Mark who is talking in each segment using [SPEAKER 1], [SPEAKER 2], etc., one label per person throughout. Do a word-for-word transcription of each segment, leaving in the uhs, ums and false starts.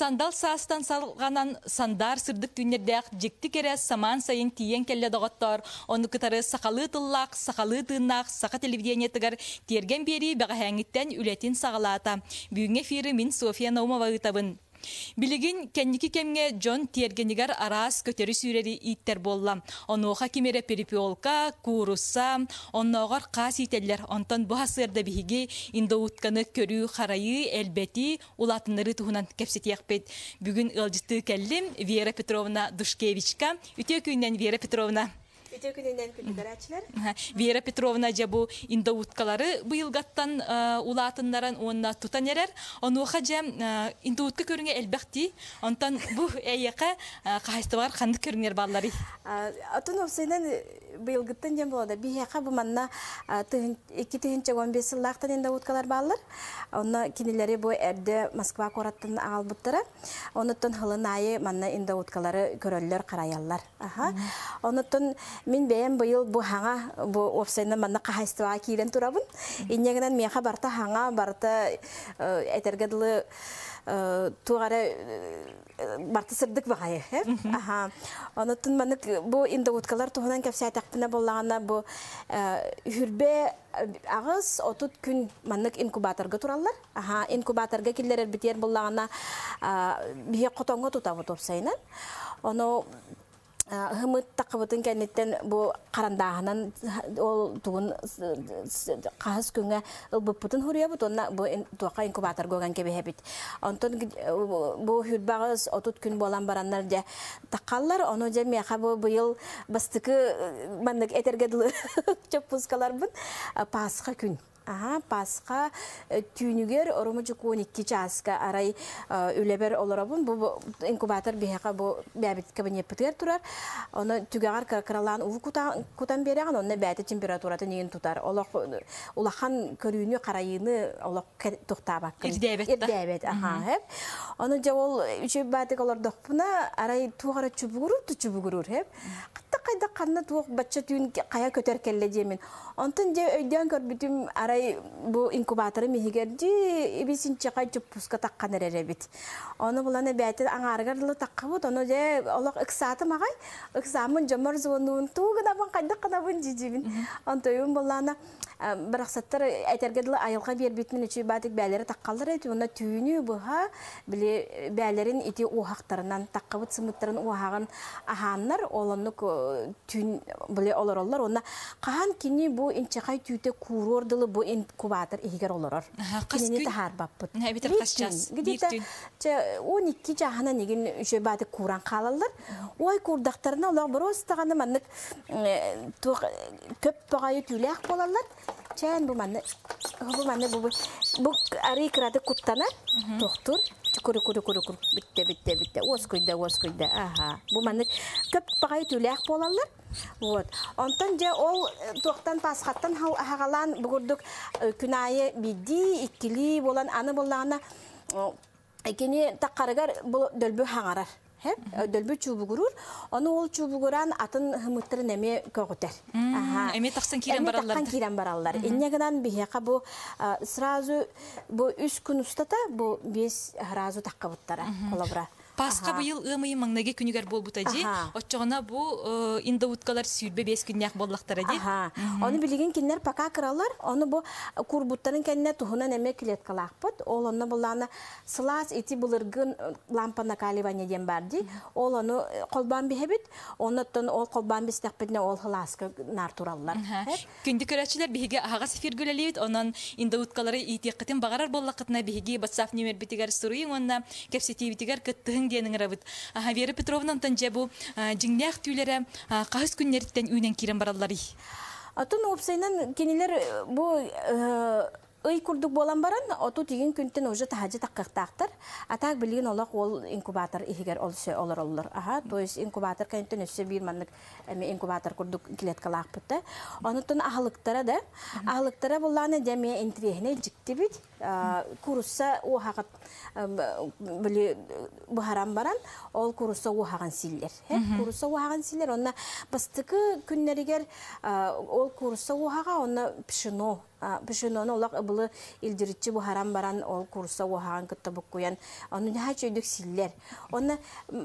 [SPEAKER 1] Sandal saastan salganan sandar sırdık dünyerdek jekti kere saman sayın tiyen kelle dağıttar. Onu kıtarı sakalı tıllak, sakalı tığınak, saka televizyonye tıgar tergen beri bağa hangitten ületin sağalata. Büyüğün firi min Sofia Naumova ıtabın. Biligin kendiki kemge John Tiergenigar aras köteri süreri itter bollam. Onu hakimere peripiolka, kurussa, onnoğar kasiteller ondan bu hasırda bihigi inda utkanı körü harayı elbeti ulatınları tuhunan kepsetiyakpet. Bugün ılcıtı kellim Vera Petrovna Dushkevichka. Ütüye köyünden Vera Petrovna. Vera Petrovna jabu inda utkaları bu yılgattan ulatınların onunla tutan erer. Onu hacam inda utka körüne elbekti. Ondan bu eyyaka kahiste var kandı körüner balları.
[SPEAKER 2] Atın ofsaydan bu yılgattan jam buladı. Bir yaka bu manna iki tühünce on beş yıllaktan inda utkalar ballar. Onunla kinileri bu erde Moskva korattan albutlara. Onutun hılın ayı manna inda utkaları köröller karayallar. Onutun min beğen bu yıl bu hanga bu ofsaydan manna kahayıstığa kiren turabın. İnyegenen miyaha barta hanga barta etergedili tuğara barta sırdık bakayı. Onutun manna bu inda utkalar tuğunan kefsaya takpına bollağına bu hürbe ağız otut gün mannak inkubatorga turallar. Aha inkubatorga killer biter bollağına bir kotonga tutabı topsaynan. Onu hımıt takıbıtın kendinden bu karandağının ol tuğun kahız günge ılbıpıtın hurya bu tonna bu tuğka inkubator gogan kebe hebit. Ondan bu hürbağız otut gün bolan baranlar da takallar onu da meha bu bu yıl bastıkı mandık etergedili çok puskalar bun pasxa gün. Aha, pasqa tüynüger orumucuk on iki çaska aray üleber olurabın bu inkubator bihaqa bu babit kabine pıtır turar onu tügar karalan uvu kutan kutan beriğan onu bäte temperaturatı neyin tutar olaq ulahan körüünü qarayını olaq toxtabak
[SPEAKER 1] irdebet
[SPEAKER 2] irdebet aha hep onu jawol üçe batik olar doqpuna aray tuğara çubugurur tu çubugurur hep qayda qanna tuq batça tüyn qaya köter kelle demin ondan je öyden kör bütün aray bu inkubatorı mihigerdi ibisin çaqay çupuska taqqan erebit onu bulana bäte aňargarlı taqqabut onu je olaq iksatı maqay iksamın jamar zonun tuğuna ban qayda qanabın jijibin ontoyun bulana bıraksatlar etergedli ayılga berbitmin üçü batik bäleri taqqallar eti ona tüynü buha bile bälerin iti uaqtarından taqqabut sımıtların uağan ahanlar olanlık tün bile olurlar ona qahan kini bu inçaqay tüyte kurordılı bu inkubator ihiger olurur kini tahar bappıt
[SPEAKER 1] ne bitir qaşças bir tün
[SPEAKER 2] on iki jahana negin üçü batik kuran qalallar oy kurdaqtarına olar biroz tağanı manlık köp bagayı tüylek bolarlar Çen bu manne bu manne bu bu arı kırada kuttana doktor kuru kuru kuru kuru bitti bitti bitti oskuyda oskuyda aha bu manne köp bagay tülek bolarlar вот ondan je ol doktan pasxattan hagalan bugurduk künaye bidi ikili bolan anı bolana ikini takargar bu dölbü hangarar hep dölbü çubuğu gurur onu ol çubuğuran atın hımıtırı neme köğüter
[SPEAKER 1] aha eme taksan kiren barallar
[SPEAKER 2] eme taksan kiren barallar innegadan biheqa bu sразу bu üç gün ustata bu biz sразу takkabıttara kolabra
[SPEAKER 1] Paska bu yıl ımayı mangnage künüger bol butaji. Oçağına bu inda utkalar sürbe beş günlük bollaktar edi.
[SPEAKER 2] Onu bilgin kinler paka kırarlar. Onu bu kurbutların kendine tuhuna neme kilet kalakpıt. Olanı bulana sılas eti bulurgun lampana kalivanya diyen bardi. Olanı kolban bihebit. Ondan ol kolban bistakpetine ol halaska narturallar.
[SPEAKER 1] Kündü köreçiler bihige ağa sefir göleliyit. Onun inda utkaları itiqatin bağarar bollakatına bihige batsaf nimer bitigar soruyun. Ondan kepseti bitigar kıttığın genin rabıt. Vera Petrovna tanja bu jingniaq tüylere qahıs günleritten ünen kiren baralları.
[SPEAKER 2] Atın opsaynan keniler bu Öy kurduk bolan baran, otu tigin künten oja tahajı taqqaqtaqtar. Atak bilgin olaq ol inkubator ihiger olsa olur olur. Aha, toys inkubator künten össe bir manlık inkubator kurduk kilet kalaq pıtta. Onutun ahlıktara da, ahlıktara bolana jamiye intrihine jikti bit. Курусса уахат били бухарам баран, ол курусса уахаган силлер. Курусса уахаган силлер, онна бастыкы күннеригер ол курусса уахага, онна пшено. Пшеноны олақ ыбылы илдиритчи бухарам баран, ол курусса уахаган кытта буккуян, оны наха чөйдік силлер. Онна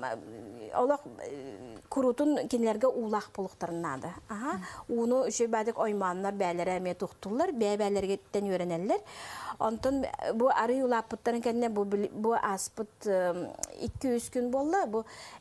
[SPEAKER 2] олақ курутун кенлерге улақ болуқтарынады. Уну үші бәдік ойманлар бәлері әме тұқтылар, бәлерге тен өренелер. Онтон бу ары улаппыттарын кәнне бу аспыт икки үс күн болла, бу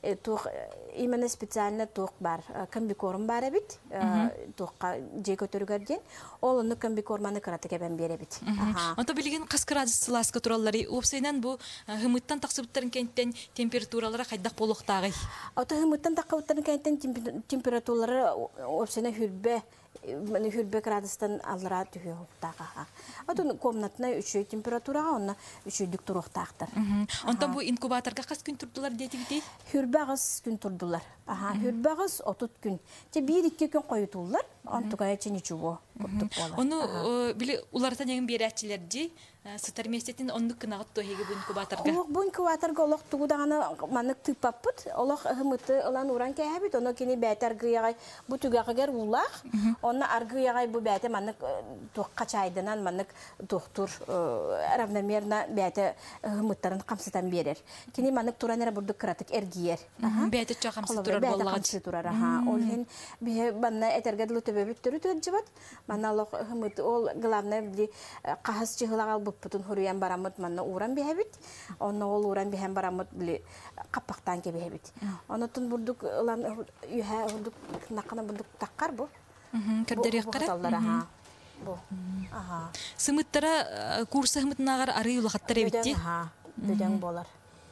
[SPEAKER 2] именно специально туқ бар, комбикорм бар әбит, туққа жей көтөргерден, ол оны комбикорманы кыраты кәбен бер әбит.
[SPEAKER 1] Онто билеген қасқырадысы ласка тураллары, опсайнан бу хымыттан тақсыбыттарын кәнттен температуралары қайдақ болуқтағы?
[SPEAKER 2] Ота хымыттан тақсыбыттарын кәнттен температуралары опсайна хүрбе, хүрбе градустан алыра түйе хуқтаға. Отын комнатына үші температураға, онна үші дүк тұруқтақтыр.
[SPEAKER 1] Онтан бу инкубаторға қас күн тұрдылар деді бітей?
[SPEAKER 2] Хүрбе қас күн тұрдылар. Хүрбе қас отут күн. Те бір-екі күн қойытулар, онтуға әчен үчіго күрттік болар.
[SPEAKER 1] Оны білі улардан еңін бері әтчілерді сытар местетін онлық кынағыт тойығы бұл инкубаторға?
[SPEAKER 2] Олық бұл инкубаторға олық тұғыдағаны манық тыпаппыт. Олық ұхымыты ұлан ұран кәйбіт. Оны кені бәті арғыяғай бұл түгәғығер ұлақ. Оны арғыяғай бұл бәті манық тұққа чайдынан манық тұқтыр равномерна бәті ұхымыттарын қамсытан берер. Кені манық тұран әрі бұрды қыратық әргейер.
[SPEAKER 1] Бәті ча қамсы тұрар болған.
[SPEAKER 2] Ол хен бе банна этергедлу төбөбүт төрү төҗибат. Манна лох хымыт ол главное бли кахас чыгылагал буппутун хуруян барамыт манна уран бехебит. Онно ол уран бехем барамыт бли капактан кебехебит. Онотун бурдук улан юха бурдук накана бурдук таккар бу.
[SPEAKER 1] Кырдырык кара.
[SPEAKER 2] Бу. Аха.
[SPEAKER 1] Сымыттара курсы хымытнагар ары улахаттар эбитти.
[SPEAKER 2] Аха. Дөдөн болар.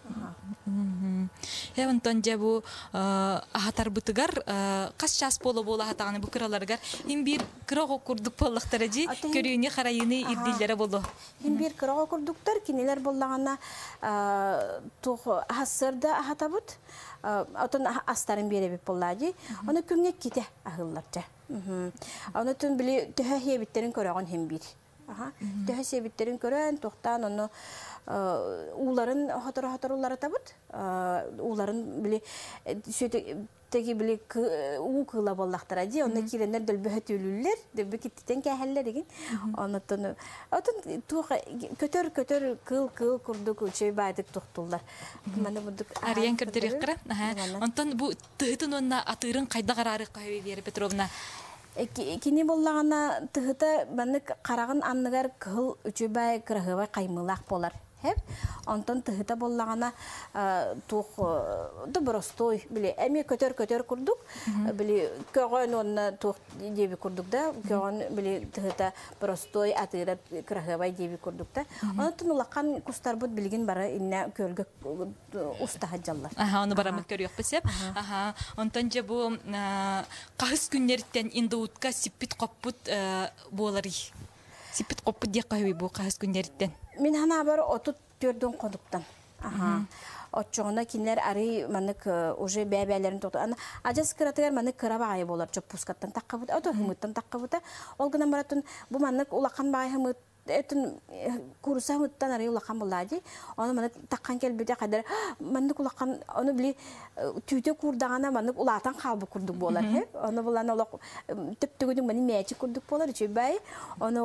[SPEAKER 1] Я онтон жабу ахатар бытыгар кас час боло боло ахатаганы бу кыраларгар хим бир кырого курдук боллактары жи көрүүнү карайыны ирдилдере боло.
[SPEAKER 2] Хим бир кырого курдуктар кинелер боллагана тух хасырда ахатабыт отон астарын беребип боллади. Аны күнгө ките ахылларча. Аны тун били төһө хебиттерин көрөгөн хим бир. Аха. Төһө себиттерин көрөн токтан аны уларын хатыр-хатыр улары табыт. Уларын били сөйтеги били у кыла боллактара ди. Онда киренер дөлбөт үлүллер, дөбө киттен кәһәлләр деген. Онтон отон тух көтөр-көтөр кыл-кыл курдук чөй байдык токтулар. Мана будук
[SPEAKER 1] Ариян кырдырык кыра. Онтон бу тыгытын онна атырын кайда карары кайы Вера Петровна.
[SPEAKER 2] Кини боллагана тыгыта банык карагын анныгар кыл үчөбай кырыгыбай каймылак болар. Хеп, онтон тыгыта боллагана тух добростой били эми көтөр-көтөр курдук, били көгөн онна тух деби курдук да, көгөн били тыгыта простой атырып кырыгыбай деби курдук да. Онтон улакан кустарбыт билген бара инне көлгө уста хаҗаллар.
[SPEAKER 1] Аха, аны барамыт көрүк бисеп. Аха, онтон же бу кагыс күннәрдән инде утка сиппит коппут болары. Сиппит коппут дия кайбы бу кагыс күннәрдән.
[SPEAKER 2] Мен хана бар отут төрдөн кодуктан. Аха. Отчоңна кинлер ари манык уже бәбәләрен тоту. Аны ажас кыратыгар манык кырабагай болар. Чоп пускаттан таккабыт, ото хымыттан таккабыта. Ол гына баратын бу манык улакан багай хымыт этин курса хымыттан ари улакан булады. Аны манык таккан келбете кадәр манык улакан аны били түйте курдагана манык улатан калбы курдук болар. Аны булан улак төптөгүнүн мани мәчи курдук болар. Чөбай аны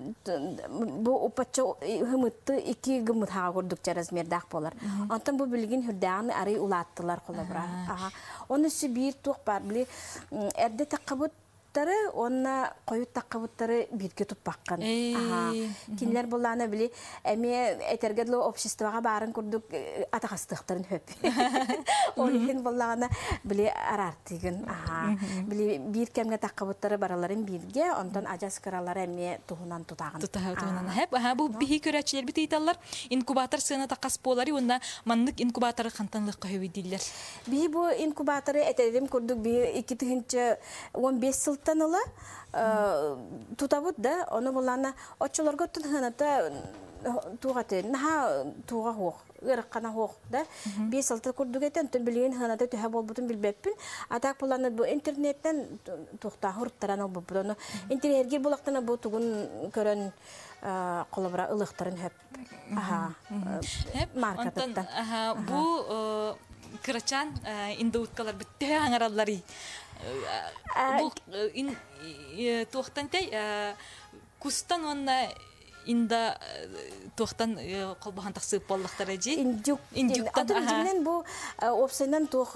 [SPEAKER 2] бу упачо хымытты iki гымыт ха курдук размердак болар. Антан бу билген хүрдәгән ари улаттылар колобра. Ага. Оны сибир тук бар били эрде таккабыт онна коют таккабыттары бирге тутпаккан. Ага. Кинлер булланы били эме этергедло обществога барын курдук атагастыктарын хөп. Олин булланы били арартыгын. Ага. Били бир кемге таккабыттары бараларын бирге, ондан ажас кыралары эме тухунан тутаган.
[SPEAKER 1] Тутаган. Хеп, ага бу бихи көрәчләр бит әйтәләр. Инкубатор сына такас болары, онда маннык инкубаторы кантанлык кайбы диләр.
[SPEAKER 2] Би бу инкубаторы этердим курдук би iki тыгынчы он беш сылтаныла тутабыт да, оны булана очолорго тынханата тугаты, наха туга хок. ырыккана хоокда бес алты курдугетен тон билген ханада төһө болбутун билбеппин. Атак буланы бу интернеттен тухта хурттаран албыппын. Интерьерге булактана бу тугун көрөн колобра ылыктарын хөп. Аха. Маркаттан.
[SPEAKER 1] Аха, бу кырачан инде уткалар бүтте аңараллары. Бу ин тухтантай кустан онна инда тухтан колбахан таксып боллактар эжи.
[SPEAKER 2] Индюк. Индюктан. Атымдинен бу опсайнан тух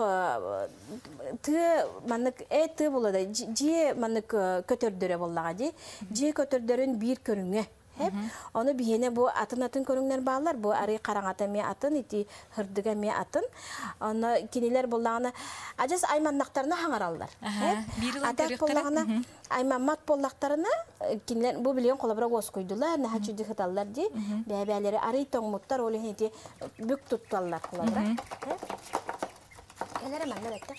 [SPEAKER 2] ты манык эти булады. Же манык көтөрдөрө боллага же. Же көтөрдөрүн бир көрүңө. Onu bihene bu atın atın körünler bağlar. Bu arayı karangata mi atın, iti hırdıga mi atın. Onu kiniler bollağına acas aymanlaklarına hangarallar. Atak bollağına aymanmat bollaklarına kiniler bu biliyon kolabra göz koydular. Naha çüdü hıtallar diye. Bebeleri arayı toğmutlar. Öyle hedi bük tuttular kolabra. Gelere manlar etti.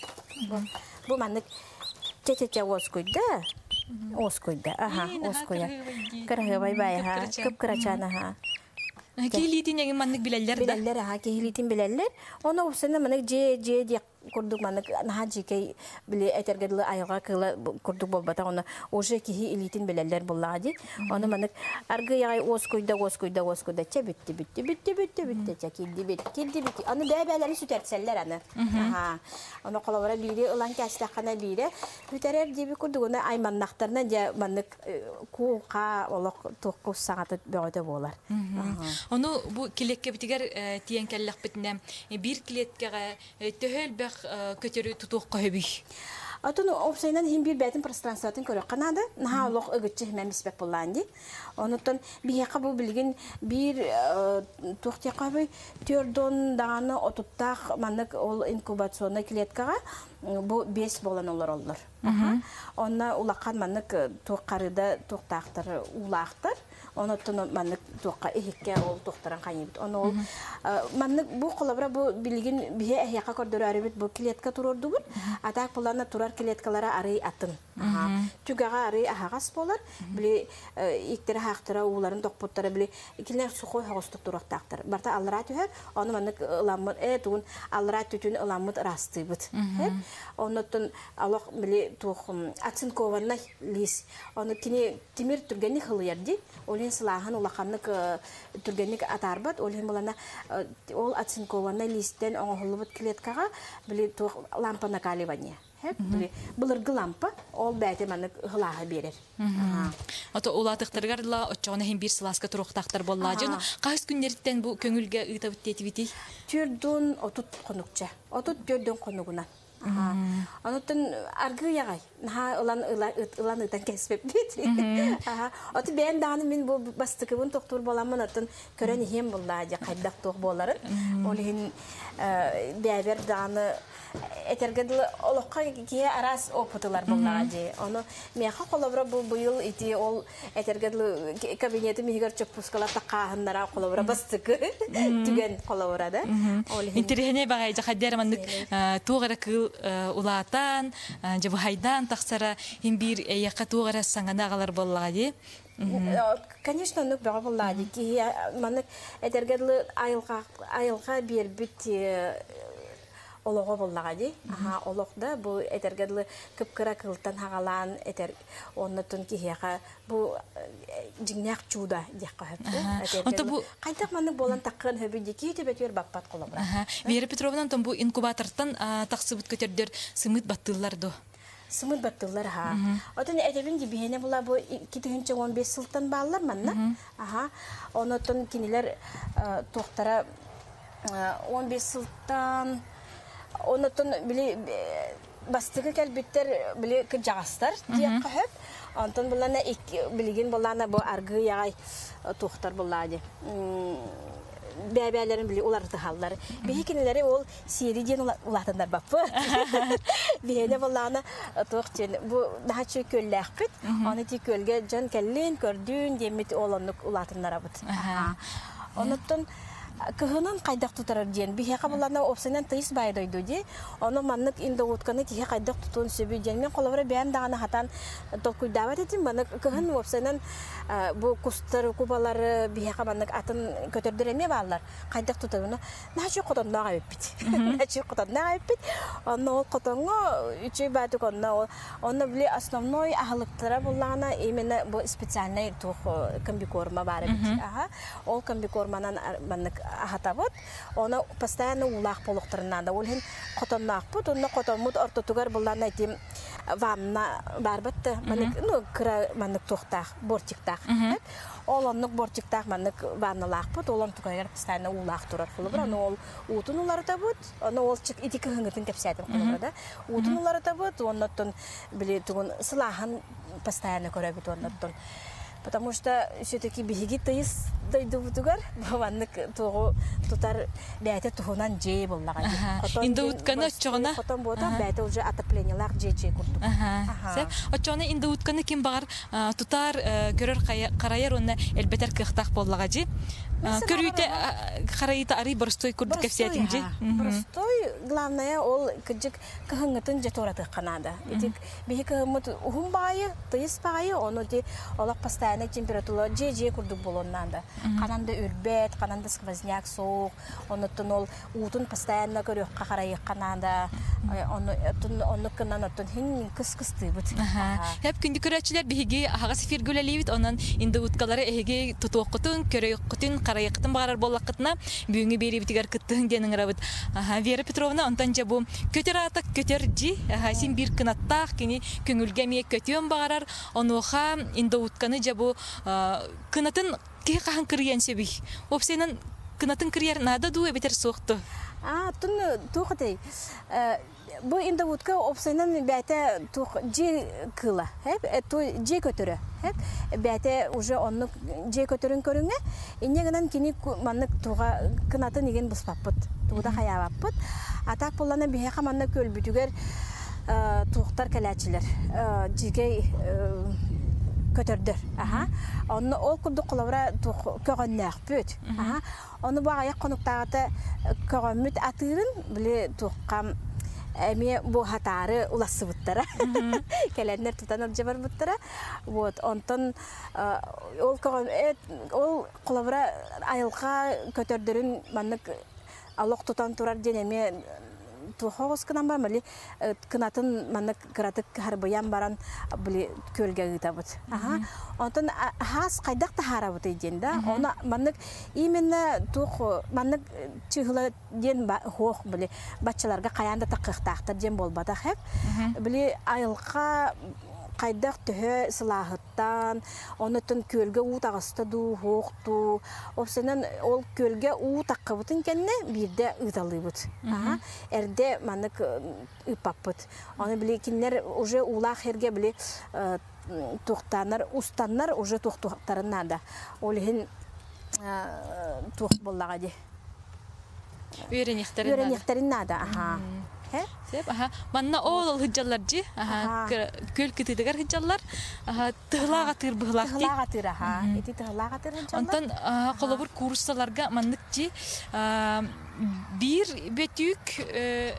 [SPEAKER 2] Bu manlık çeçeçe göz koydu. Оскойда, ага, оскоя. Карахыбай бай, ага, кып кырачана, ага.
[SPEAKER 1] Кейлитин ягын маннык билеллер да?
[SPEAKER 2] Билеллер, ага, кейлитин билеллер. Оны усына маннык же, же, де курдук маннык, наха жекей биле этергедлы айга кыла курдук болбата, оны уже кихи илитин билеллер боллади. Оны маннык аргы ягай оскойда, оскойда, оскойда, че битти, битти, битти, битти, битти, че килди, битти, килди, битти. Оны бәбәләри сүтәртсәлләр аны. Ага. Оны колобара бире, ылан кәстәхана бире. Үтәрәр диби курдук, оны айманнактарына же маннык кука, олық тоққус сағаты бәғөте болар.
[SPEAKER 1] Onu bu kilekке bitiger tiyen kellek bitine bir kiletkege töhel bek kötürü tutuq koybi.
[SPEAKER 2] Atın opsaydan hem bir betin пространстватын көрөк канады. Наха лох өгүтчү хем миспек болланди. Онуттан бияка бу билген bir тоқтякабы төрдөн даны отуттак манык ол инкубационный клеткага бу бес болан олар олар. Онна улаккан манык тоқкарыда тоқтактыр улактыр. Онуттан манык тоқка эхикке ол тоқтаран кайыбыт. Оны ол манык бу колобра бу билген бие эхяка көрдөр арыбыт бу клетка турордубут. Атак буларна турар клеткалары арый атын. Түгага арый ахагас болар. Били иктер хактыра уларын токпуттары били килер сухой хагыстык турактактыр. Барта аллара төһөр, аны манык ыламмыт э тугун аллара түтүн ыламмыт растыбыт. Онуттан алок били тухум ацинкованна лис. Аны кини тимир түргени хылыярди. Олен сылахан улаканнык түргенник атарбыт. Олен булана ол ацинкованна листен оңолубут клеткага били тух лампа накаливания. Булыргы лампа ол бәте маны хылаға берер.
[SPEAKER 1] Ото улатықтыргарла отчоғына хем бір сыласка тұруқтақтар болла жын. Қайыз күннерттен бұл көңілге ұйтабыт детівіті?
[SPEAKER 2] Түрдін отут қонукча. Отут түрдін қонуғынан. Онуттан аргы яғай. Улан ұйтан кәспеп беті. Оты бән дағаны мен бұл бастықыбын тоқтур боламын. Оттан көрен хем болла қайдақ тоқ боларын. Олығын бәбер дағаны этергедл олоққа кие арас опытылар боллады. Оны меха колобра бу быйыл ити ол этергедл кабинети мигер чөппускала тақаһыннара колобра бастыкы түген колобрада.
[SPEAKER 1] Интерене багай жахадер мандык тугара кыл улатан жабы хайдан тақсара хим бир яка тугара саңанагалар боллады.
[SPEAKER 2] Конечно, ну бага боллады ки мандык этергедл айылга айылга бир бит Олоға боллағады. Олоқда бұл әтергәділі күп-күрі қылттан хағалан әтер оннытын кейеға бұл жіңнәқ чуда деққа хөпті. Қайтақ маңның болан таққын хөбінде кейті бәтер бақпат қолабыра.
[SPEAKER 1] Вера Петровнан бұл инкубатортан тақсыбыт көтердер сымыт баттыларды?
[SPEAKER 2] Сымыт баттылар, ха. Отын әтебін дебейіне бұла бұл екі мың он бес сылтан бағылар манна. Онытын кенелер тоқтара он бес сылтан Онотон били бастыгы кәлбиттер били кыжагастар диеп кахып. Антон булана билген булана бу аргы ягай тохтар булады. Бәбәләрен били улар тахаллар. Бихикинеләре ол сириден улатандар бапы. Бихене булана тохтен бу дачы көлләккит. Аны ти көлгә жан кәллен көрдүн демит олонлык улатаннар абыт. Онотон кыһынан кайдак тутарар диен бихе кабылана опсынан тыйс байдойду ди оны маннык инде утканы тихе кайдак тутун сөбү диен мен колобра бәм даганы хатан толкуйдабат этим маннык кыһын опсынан бу кустар кубалары бихе кабаннык атын көтөрдөр эме баллар кайдак тутабыны начы котонна гайпит начы котонна гайпит оны ол котонго үчөй батык онна оны биле основной ахлыктара буллана именно бу специальный тух комбикорма бар бит аха ол комбикорманан маннык ахатабыт оны постоянно улак болуктарынан да ол хин котоннак бут оны котомут ортотугар буллана этим ванна барбытты маннык ну кра маннык тохтак бортиктак ол оннук бортиктак маннык ванналак бут олон тугайгар постоянно улак турар кылып аны ол утун улары табыт аны ол чик итик хыңгытын кепсәтим кылып да утун улары табыт оннотон биле тугун сылахан постоянно көрөбүт оннотон потому что все-таки беги тыйс дойду бутугар баваннык тугу тутар бәте тугунан жей боллаган.
[SPEAKER 1] Инде утканы чогына
[SPEAKER 2] потом бота бәте уже отоплениялар жей-жей курдук.
[SPEAKER 1] Ага. Очоны инде утканы ким багар тутар көрөр карайыр онна элбетер кыхтак боллага жи. Көрүйтө карайыта ари борстой курдук кепсетин жи.
[SPEAKER 2] Борстой главное ол кыжык кыхыңытын жетораты канада. Этик беги кыхымыт ухумбайы, тыйс багы оны ди олак постоянно температура жей-жей курдук болоннан да. Кананда үрбет, кананда сквозняк соок, оннотон ол утун постоянно көрөк карайы канада. Оны оны кынан оттон хин кыс-кысты бут.
[SPEAKER 1] Хеп күндү көрөчүлөр биги ага сифир гөлелибит онан инде уткалары эге тутуоккутун көрөккутун карайыктын багарар боллакытына бүгүнгү берибитигер кыттын денин рабыт. Вера Петровна онтанча бу көтөр атак көтөр жи. Син бир кынаттак кини көңүлгө мек көтөн багарар. Онуха инде утканы жабу кынатын ки кахан кырыян себи. Опсенен кынатын кырыяр нада ду бетер сокту.
[SPEAKER 2] А, тун тухтай. Бу инде утка опсенен бәте тух жи кыла. Хеп, эту жи көтөрө. Хеп, бәте уже онны жи көтөрүн көрүнгө. Иннегенен кини маннык туга кынатын деген буспаппыт. Туда хаябаппыт. Атак буллана бие хаманна көлбүтүгөр тухтар келечилер. Жиге көтөрдөр. Аха. Онны ол курду кулабра көгөннәк бүт. Аха. Оны багая конуктагы көгөнмүт атырын биле тухкам эми бу хатары уласы буттара. Келеннер тутанып жабар буттара. Вот, онтон ол көгөн ол кулабра айылга көтөрдөрүн маннык алок тутан турар денеме тухогос кынан бар мали кынатын маннык кыратык харбыян баран били көлгө гытабыт. Аха. Онтон хас кайдак тахарабыт эден да. Оны маннык именно тух маннык чыгыла ден хох били баччаларга каянда такыктактар ден болбата хеп. Били айылга кайдак төһө сылахыттан, онотон көлгө утагыста ду хокту. Опсенен ол көлгө утаккыбытын кенне бирде ыталыбыт. Аха. Эрде манык ыпаппыт. Аны били кинлер уже улах эрге били тухтанар, устаннар уже тухтуктарына да. Олхин тух боллага ди.
[SPEAKER 1] Үйренихтерин.
[SPEAKER 2] Үйренихтерин нада. Аха.
[SPEAKER 1] Сеп, аха, манна ол хыджаллар жи, аха, көл кытыдыгар хыджаллар, аха, тыглага тыр быглак ди.
[SPEAKER 2] Тыглага тыр, аха, эти тыглага тыр хыджаллар.
[SPEAKER 1] Онтон колобур курсларга маннык жи, бир бетүк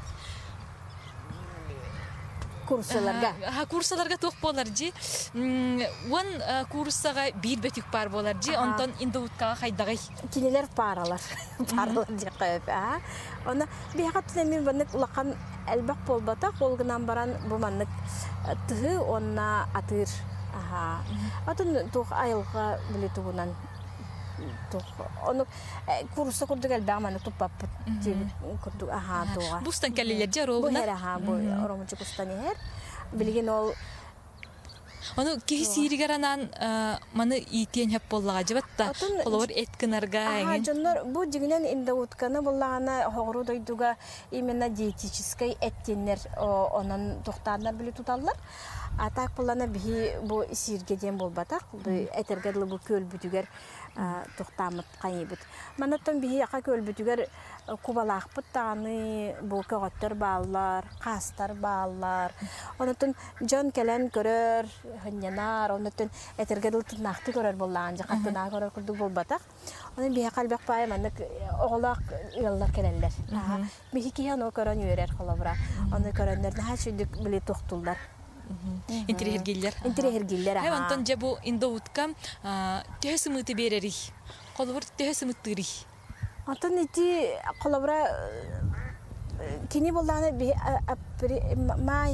[SPEAKER 2] курсларга.
[SPEAKER 1] Ха, курсларга тох болар жи. Вон курсага бир бетүк бар болар жи, онтон инде уткага хайдагай.
[SPEAKER 2] Кинелер паралар. Паралар жи кайып, аха. Ona bir hakat demin banık ulakan elbak polbata kolgunan baran bu manık tığı ona atır. Aha. Atın tuh ayılga bile tuğunan tuh onu kursa kurduk elbak manık tupap kurduk. Aha tuğa.
[SPEAKER 1] Bustan kelliler jaro buna.
[SPEAKER 2] Bu her aha bu oromucu bustan her. Bilgin ol.
[SPEAKER 1] Onu ki sirigaranan mаны итен хеп боллага жабатта колор эткинерга
[SPEAKER 2] ага жоннор бу жигинен инде утканы боллагана хогру дойдуга именно диетический эттенер онон токтандар биле туталлар атак булана би бу сиргеден болбатак бу этергерле бу көл бүтүгер тухтамыт кайбыт. Манаттан бихи ака көлбүтүгөр кубалаакпыт таны бу көгөттөр баалар, кастар баалар. Онотун жон келен көрөр, хынянар, онотун этергедил тынакты көрөр боллаган жакаттына көрөр курдук болбатак. Онун бихи калбак бай мандык оголак ыллар келелер. Бихи киян о көрөн үйрер холобра. Оны көрөннөрдү ха шүдүк биле токтулдар.
[SPEAKER 1] Интерьергиллер.
[SPEAKER 2] Интерьергиллер.
[SPEAKER 1] Hem Anton jabu indo utkam tehsumute bereri. Kolbur tehsumuturi.
[SPEAKER 2] Антон ити колобра кини болланы би май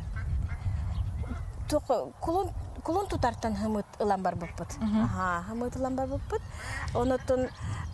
[SPEAKER 2] ток кулун кулун тутартан хымыт ылан бар буппут. Аха, хымыт ылан бар буппут. Онотон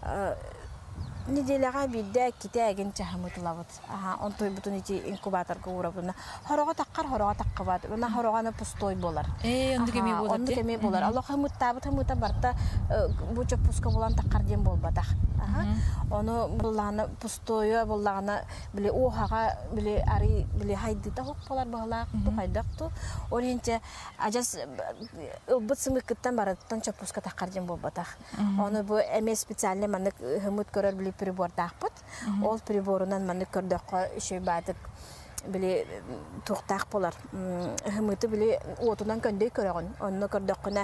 [SPEAKER 2] неделяга бидде китеген чахмытлавыт. Аха, он той бутун ити инкубаторга урабына. Хорога таккар хорога таккабат. Уна хороганы пустой болар.
[SPEAKER 1] Э, онды кеме болот.
[SPEAKER 2] Онды кеме болар. Алла хымыттабыт хымыта барта бу чопуска болан таккар дем болбатак. Аха. Оны булланы пустойо булланы биле ohага биле ари биле хайдыта хок болар баглак тухайдакту. Оренче ажас ылбытсымыкыттан бараттан чопуска таккар дем болбатак. Оны бу эме специальный мандык хымыт көрөр биле прибор тақпыт. Ол приборунан маны көрдөккө үшөй бадык биле туктак болар. Хымыты биле отунан көндөй көрөгөн. Онны көрдөккүнө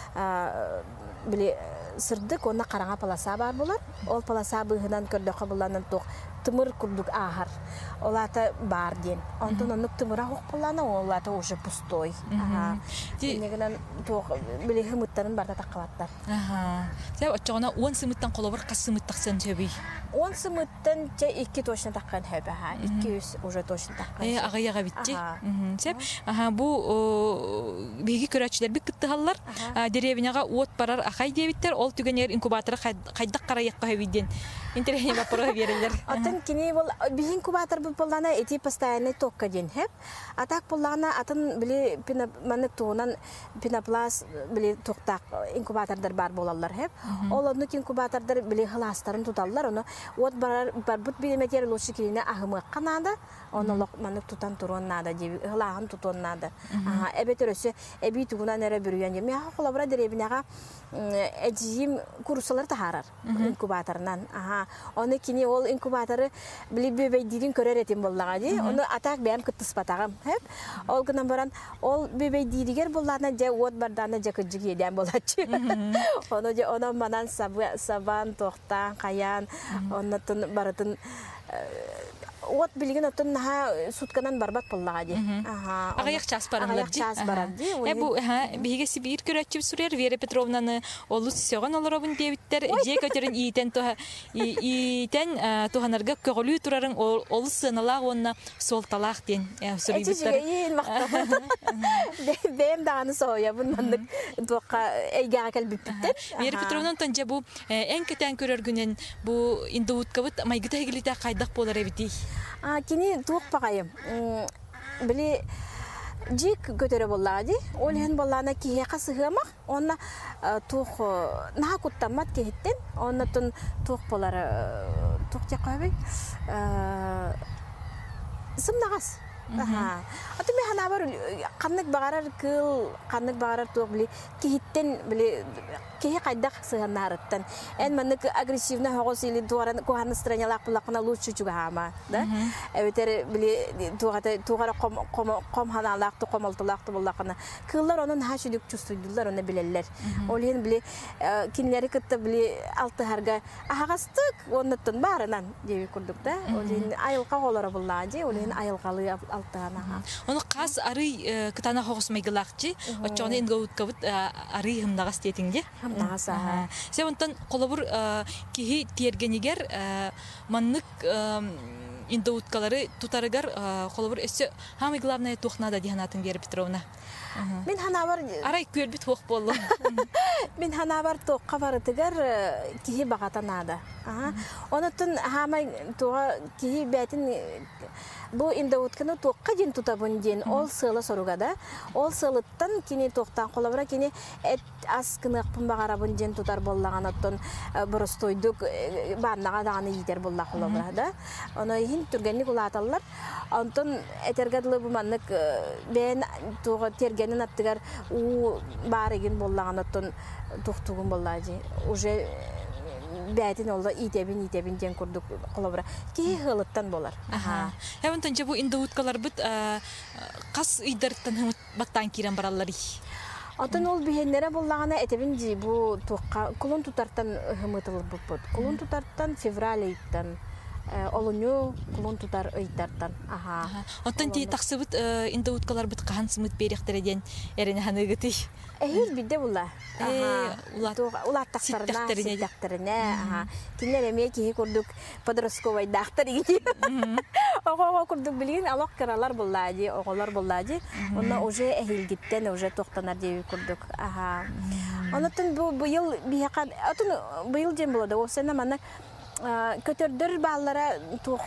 [SPEAKER 2] биле сырдык онна караңа паласа бар болар. Ол паласа быгынан көрдөккө буланын тук тымыр курдук ахар. Олата бар ден. Онтон онук тымыра хок булана олата уже пустой. Ага. Дегенен тук биле хымыттарын барда таккабаттар.
[SPEAKER 1] Ага. Сәп очогона он сымыттан колобыр касымыт таксан төбүй.
[SPEAKER 2] он сымыттан же iki точно таккан хөбө ха. iki yüz уже точно таккан.
[SPEAKER 1] Э, агаяга битти. Сәп, аха, бу биги көрөчүлөр бик кыттыгаллар. Деревняга от барар ахай дебиттер. Ол түгөнер инкубаторы кайдак караякка хөбүйден. Интернет бапырга берилер.
[SPEAKER 2] Атын кини бол би инкубатор бу боллана эти постоянный токка ден хеп. Атак боллана атын биле маны туунан пенопласт биле токтак инкубатордар бар болалар хеп. Ол ону инкубатордар биле хластарын туталлар. Ону от барар барбут биметер лучше кине ахымы канада. Ону лок маны тутан турон нада диби хлаган тутон нада. Ага, эбетерөсө эби тугунан эре бүрүгөн же. Мен холобра деребинага эжим курсалар тахарар инкубаторнан. Ага, оны кини ол инкубаторы биле бебейдин көрөр этим боллага ди. Ону атак бем кыттыспатагам хеп. Ол гынан баран ол бебейдигер боллана же от барданы же кыжыгы еден болачы. Ону же онон манан сабан токтан каян оннотун баратын от билген оттон наха сутканан барбат боллага ди.
[SPEAKER 1] Ага. Агаяк час баралар ди.
[SPEAKER 2] Час барар ди.
[SPEAKER 1] Э бу ха биге Сибир көрөчүп сүрер Вера Петровнаны олус сөгөн олоробун дебиттер. Же көтөрүн иитен то иитен туханарга көгөлүү турарын олус сыналак онна солталак ден сүрүбүттер.
[SPEAKER 2] Эти мактап. Бем даны соя бундан тока эйга келбиттер.
[SPEAKER 1] Вера Петровнан тонча бу эң кетен көрөргүнөн бу индууткабыт майгыта хигилите кайдак болар эбити.
[SPEAKER 2] А кини тук пагайым. Биле жик көтөрө боллади. Ол hen боллана кие касыгыма. Онна тук на куттамат кеттен. Оннотун тук болары тук жакабы. Э сымнагас. Аха. Аты мен хана бар каннык багарар кыл, каннык багарар тук биле киттен биле кие кайдак сыганарыттан. Эн маннык агрессивно хогос или туаран кухан странялак булакна лучше чугама, да? Эбетер биле тугата тугара ком ком ком ханалак ту комалтылак ту булакна. Кыллар онун хашүдүк чувствуйдулар, оны билелер. Ол ен биле кинлери кытта биле алты харга агастык оннотун барынан деби курдук да. Ол ен айылка голора буллажы, ол ен айылкалы алтана.
[SPEAKER 1] Оны кас ары кытана хогос мегилакчы, очоны ингоуткабыт ары хымнагас детиңде.
[SPEAKER 2] Хамнагаса.
[SPEAKER 1] Себонтон колобур кихи тиергенигер маннык индоуткалары тутарыгар колобур эссе хамы главное тухнада диханатын Вера Петровна.
[SPEAKER 2] Мен ханабар
[SPEAKER 1] арай көрбүт хок болду.
[SPEAKER 2] Мен ханабар токка барытыгар кихи багатанада. Ага. Онотун хамай туга кихи бетин бу инде утканы тоққа ден тутабын ден ол сылы соругада ол сылыттан кини тоқтан қолабыра кини эт ас кынықпын бағарабын ден тутар боллаған оттон бұрыстойдық барнаға дағаны етер болла қолабыра да оны хин түргенник улаталар онтон этергадылы бу маннык бен туга тергенин аттыгар у барыгын боллаган оттон туктугун боллажы уже бәтин олда итебин итебин ден курдук колобра ки хылыттан болар.
[SPEAKER 1] Аха. Хәвен тонча бу инде уткалар бит кас ыйдырттан баттан кирен бараллар.
[SPEAKER 2] Атын ол бихеннере боллагана этебин ди бу тукка кулун тутартан хымытылып бут. Кулун тутартан февраль айттан олоню кулун тутар ыйттартан. Аха.
[SPEAKER 1] Оттан ти таксыбыт инде уткалар бит кахан сымыт беректереден эрене ханыгыты.
[SPEAKER 2] Эхил бидде була.
[SPEAKER 1] Э, улат
[SPEAKER 2] улат тактарына, тактарына, аха. Кинлер эме ки курдук подростковый дактар иги. Ого курдук билген алак каралар буллади, оголар буллади. Онна уже эхил гиттен уже токтанар деп курдук. Аха. Онотон бу быйыл бияка, отон быйыл дем булды. Осена мана көтөрдөр баллара тух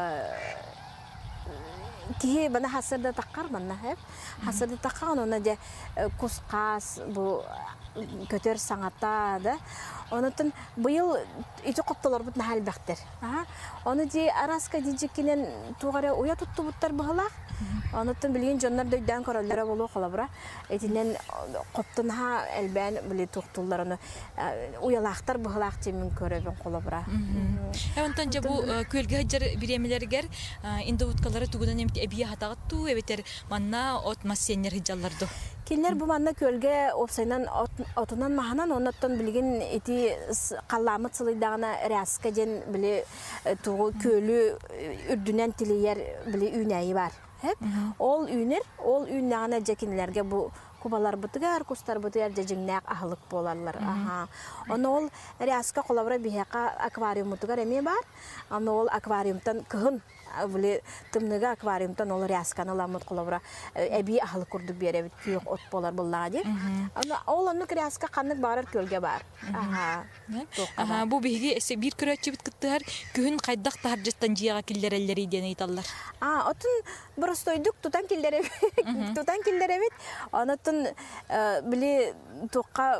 [SPEAKER 2] ки бана хасырда таккар манна хеп. Хасырда таккан она де кускас бу көтөр саңата да. Онотон быйыл ите коптолор бут нахал бактер. Аха. Оны ди араска дижикинен тугара уя туттубуттар быгылак. Онотон билген жоннар дөйдөн королдора болуу калабыра. Этинен коптунха элбен били туктуллар аны уялактар быгылак темин көрөбүн калабыра.
[SPEAKER 1] Онтон жабу көлгө жар биремелергер инде уткалары тугунан эмти эбие хатагаттуу эбетер манна от массенер хижалларды.
[SPEAKER 2] Кинлер бу манна көлгө опсайнан отунан маханан оннотон билген эти калламыт сылыйдагына раска ден били тугу көлү үрдүнөн тилиер били үнәйи бар. Ол үнер, ол үннәгенә жекинләргә бу кубалар бутыгар, кустар бутыгар жеңнәк ахлык боларлар. Аха. Аны ол ряска колабыра бияка аквариум бутыгар эме бар. Аны ол аквариумтан кыгын били тымныга аквариумтан ол рясканы ламыт колабыра эби ахлык курдук беребит күйөк от болар буллагы. Аны ол аны ряска канык барар көлгө бар. Аха.
[SPEAKER 1] Аха, бу биги эсе бир көрөчү бит кыттар күн кайдак таржаттан жыяга киллерелери ден айталлар.
[SPEAKER 2] А, отун бростойдук тутан киллере. Тутан киллере бит. Анатын били тукка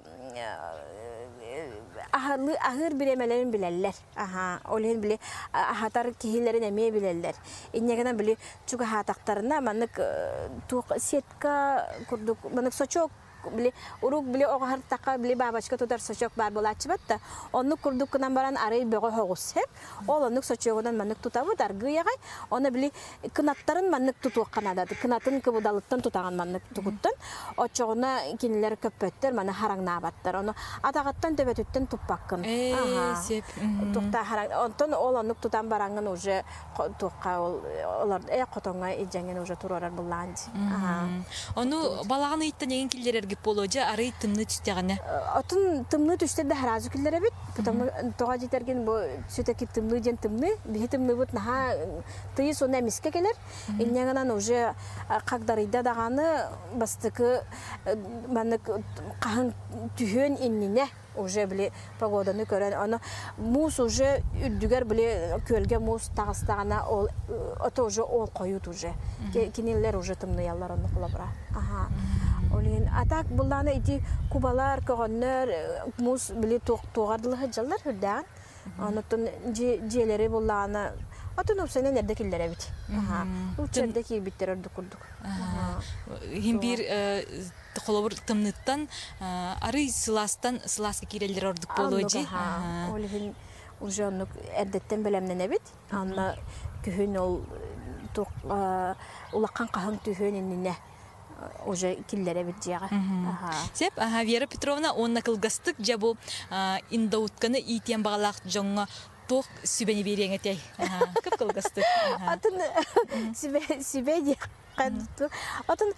[SPEAKER 2] ахырлы ахыр биремелерин билеллер. Аха, олен били ахатар кихилерин эме билеллер. Иннегенен били чуга хатактарына манык тук сетка курдук, манык сочок били урук били огар така били бабачка тутар сочок бар болачы батта. Онну курдуккынан баран арый бего хогус хеп. Ол онну сочогунан манык тутабы даргыягай. Оны били кынаттарын манык тутук канадады. Кынатын кыбудалыттан тутаган манык тугуттан. Очогуна кинилер көппөттөр мана хараңна баттар. Оны атагаттан төбөтүттен туппаккын.
[SPEAKER 1] Ага.
[SPEAKER 2] Тукта харак. Онтон ол онну тутан бараңын уже тукка ол олар э котонга ижеңен уже турарар булланды. Ага.
[SPEAKER 1] Ону балаганы иттен еген киллерерге боложа ары тымны түстөгөнө.
[SPEAKER 2] Отун тымны түстөрдө харазы киллере бит. Потому тога житерген бу сүтөки тымны ден тымны, бихи тымны бут наха тыйы сона миске келер. Иннегенен уже кагдарыйда даганы бастыкы манык каһын түһөн иннине уже били погоданы көрөн. Аны мус уже үрдүгөр били көлгө мус тагыстагана ол ото уже ол коют уже. Кинилер уже тымны яллар аны кулабыра. Аха. Олин атак булланы ити кубалар көгөннөр мус били тугардылы жаллар хүрдән. Анытын желери булланы атын опсайна нерде киллере бит. Аха. Учерде ки биттер өрдү курдук.
[SPEAKER 1] Аха. Хим бир холобур тымныттан ары сыластан сыласка кирелер ордук боложи.
[SPEAKER 2] Аха. Олин уже онук эрдеттен белемнене бит. Анна күһүн ол тук улаккан каһын түһөн инне уже киллере бит жага. Аха.
[SPEAKER 1] Сеп, аха, Вера Петровна онна кылгастык жабу инда утканы итен багалак жоңга ток сүбени береңете. Аха, көп кылгастык.
[SPEAKER 2] Атын сүбе сүбе кадту. Атын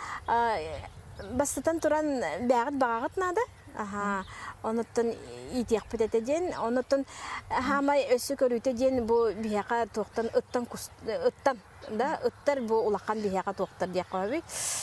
[SPEAKER 2] бастан туран бягыт багыт нада. Аха. Онуттан итек пететеден, онуттан хамай өсү көрүтө ден бу бияка токтан ыттан ыттан да ыттар бу улаккан бияка токтар деп коебик.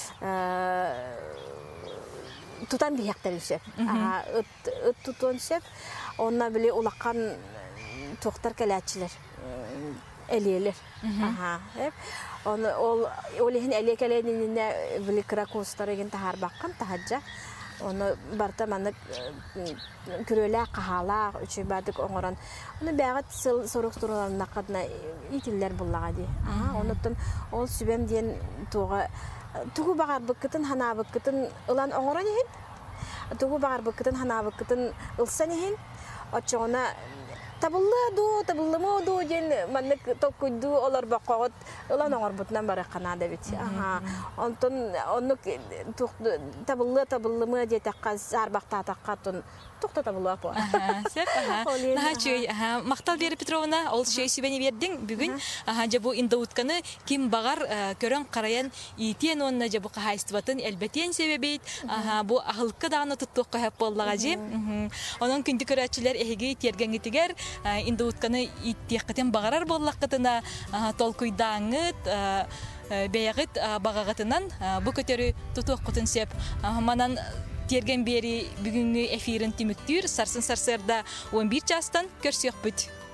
[SPEAKER 2] Тутан бияктар үсеп. Ага, ыт тутон сеп, онна биле улаккан токтар келечилер. элелер. Аха. Оны ол олехин элекеленине бликра кустарыгын тахар баккан тахаджа. Оны барта маны күрөлә кахала үчү бадык оңоран. Оны бәгат сорук тураларына кадна итиллер буллага ди. Аха, онуттан ол сүбем ден туга тугу багар быкытын хана быкытын ылан оңоран ehen. Тугу багар быкытын хана быкытын ылсан ehen. Очона табылла ду табыллымы ду ден маннык токуйду олар баккагыт ылан оңор бутнан бара канада бит. Аха. Онтон онук табылла табыллымы де такка сарбакта таккатын тукта табылла по.
[SPEAKER 1] Аха, сеп аха. Наха чөй, аха, Мактал Вера Петровна, ол чөй сүбени бердиң бүгүн. Аха, жабу инда утканы ким багар көрөн караян итен онна жабу кахайстыбатын элбетен себебейт. Аха, бу ахылкы даганы туттук кахап боллага же. Онон күндү көрөчүлөр эһиги тергеңитигер инда утканы иттияккатен багарар боллаккытына толкуйдаңыт бәягыт багагатынан бу көтөрү тутук кутун сеп манан терген бери бүгүнгү эфирин тимиктүр сарсын сарсырда он бир жастан көрсөкпүт.